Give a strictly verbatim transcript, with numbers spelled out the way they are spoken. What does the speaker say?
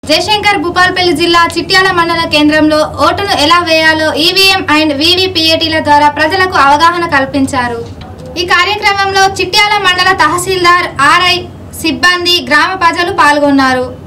జయశంకర్ భూపాల్పల్లి జిల్లా చిట్యాల మండల కేంద్రంలో ఓటును ఎలా వేయాలో ఈవీఎం అండ్ వీవీపీఏటీల ద్వారా ప్రజలకు అవగాహన కల్పించారు. ఈ కార్యక్రమంలో చిట్యాల మండల తహసీల్దార్, ఆర్ఐ సిబ్బంది, గ్రామ ప్రజలు పాల్గొన్నారు.